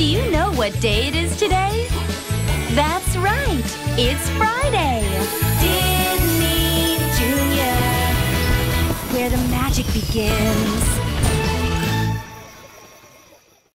Do you know what day it is today? That's right, it's Friday! Disney Junior, where the magic begins.